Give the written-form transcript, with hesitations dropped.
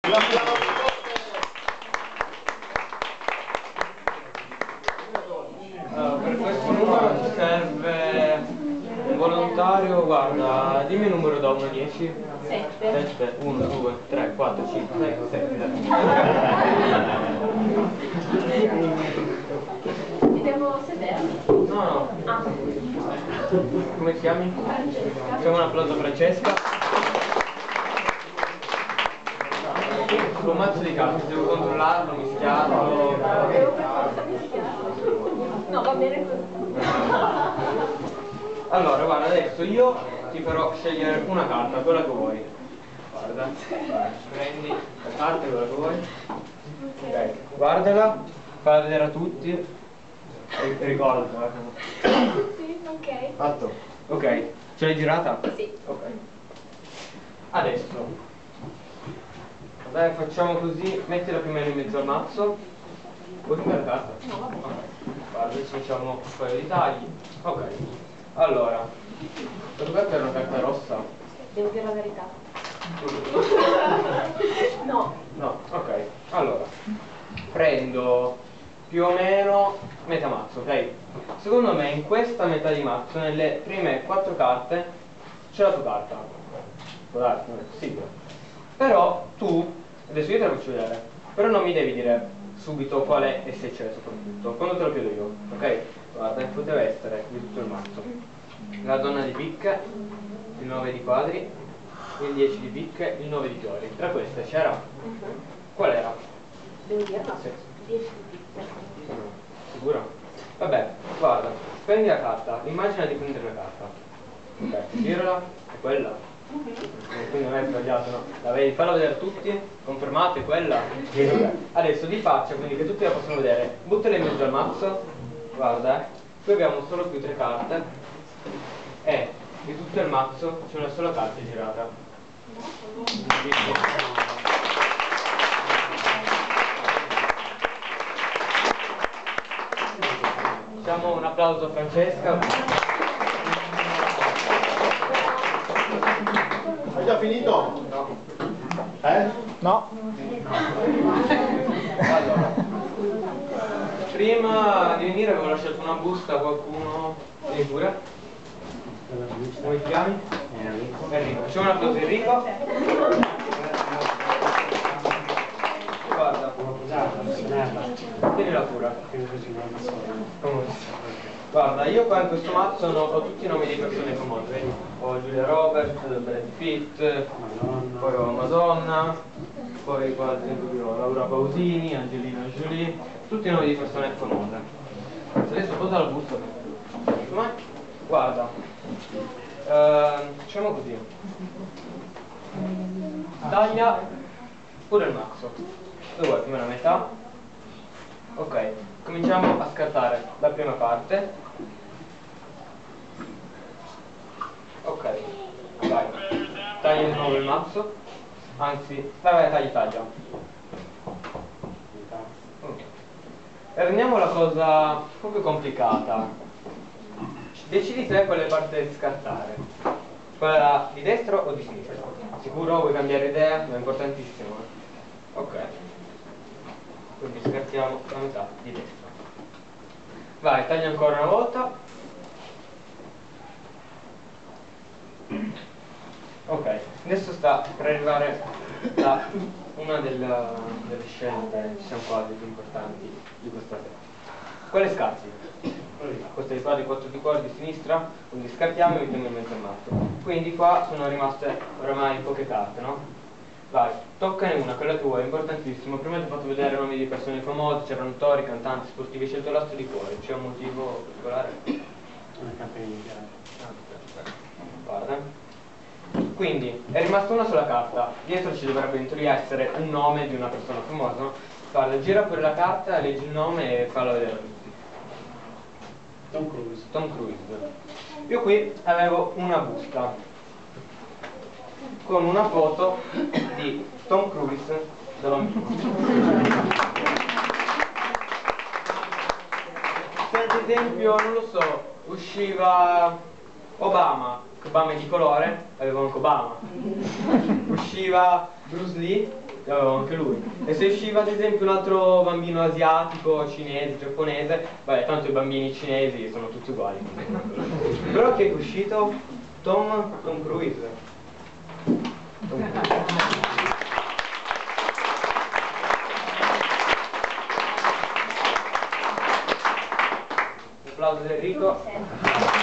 Per questo numero ci serve un volontario, guarda, dimmi il numero da 1 a 10. 7. 1, 2, 3, 4, 5, 6, 7. Mi devo sedere? No. Ah. Come ti chiami? Francesca. Facciamo un applauso a Francesca. Un mazzo di carte, devo controllarlo, mischiarlo. Devo per forza mischiarlo. No, va bene così. Allora, guarda, adesso io ti farò scegliere una carta, quella che vuoi. Guarda, prendi la carta, quella che vuoi. Ok, guardala, falla vedere a tutti e ricordatela. Sì, ok. Fatto. Ok, ce l'hai girata? Sì. Ok. Adesso, dai, facciamo così, mettila più o meno in mezzo al mazzo. Vuoi cambiare carta? No, va bene. Ok. Guarda, adesso facciamo un paio di tagli. Ok. Allora, la tua carta era una carta rossa? Devo dire la verità. No. No, ok. Allora, prendo più o meno metà mazzo, ok? Secondo me in questa metà di mazzo, nelle prime 4 carte, c'è la tua carta. Può darsi, non è possibile. Però tu, adesso io te la faccio vedere, però non mi devi dire subito qual è e se c'è soprattutto, quando te lo chiedo io, ok? Guarda, poteva essere di tutto il mazzo. La donna di picche, il 9 di quadri, il 10 di picche, il 9 di fiori. Tra queste c'era? Qual era? Devo dirla? Sì. 10 di pizza. Sicuro? Vabbè, guarda, prendi la carta, immagina di prendere la carta. Ok, girala, è quella. Quindi non è sbagliato, no? La vedi, falla vedere a tutti, confermate quella. Ok. Adesso di faccia, quindi che tutti la possono vedere, buttala in mezzo al mazzo, guarda, qui abbiamo solo più 3 carte e di tutto il mazzo c'è una sola carta girata. Facciamo un applauso a Francesca. Hai già finito? No. No. Allora, prima di venire avevo lasciato una busta a qualcuno. Vieni pure. Come ti chiami? Enrico. Facciamo un applauso a Enrico. Guarda, tienila pure. Guarda, io qua in questo mazzo ho tutti i nomi di persone famose, vedi? Ho Giulia Roberts, Brad Pitt, poi ho Madonna, poi qua ad esempio ho Laura Pausini, Angelina Jolie, tutti i nomi di persone famose. Adesso posa la busta. Com'è? Guarda, facciamo così. Taglia pure il mazzo. Dove vuoi? Più o meno a metà? Ok, cominciamo a scartare la prima parte. Ok, vai, taglia di nuovo il mazzo, anzi, vai, taglia. E rendiamo la cosa un po' più complicata. Decidi te quale parte scartare, quella di destra o di sinistra. Sicuro? Vuoi cambiare idea? È importantissimo. Ok, quindi scartiamo la metà di destra. Vai, taglia ancora una volta. Ok, adesso sta per arrivare a una delle scelte, ci siamo quasi più importanti di questa sera. Quale scarti? Questo è il quadro di 4 di cuore di sinistra, quindi scartiamo e mettiamo in mezzo al mazzo. Quindi qua sono rimaste oramai poche carte, no? Vai, toccane una, quella che vuoi, è importantissimo. Prima ti ho fatto vedere nomi di persone famose, c'erano attori, cantanti, sportivi, hai scelto l'astro di cuore, c'è un motivo particolare? Una campanella. Guarda. Quindi è rimasta una sola carta, dietro ci dovrebbe in teoria essere un nome di una persona famosa, no? Guarda, gira pure la carta, leggi il nome e fallo vedere a tutti. Tom Cruise. Tom Cruise. Io qui avevo una busta con una foto di Tom Cruise da bambino. Se ad esempio, non lo so, usciva Obama è di colore, avevo anche Obama. Usciva Bruce Lee, aveva anche lui. E se usciva ad esempio un altro bambino asiatico, cinese, giapponese, vabbè, tanto i bambini cinesi sono tutti uguali. Però chi è uscito? Tom Cruise. Tom Cruise. Applauso di Enrico.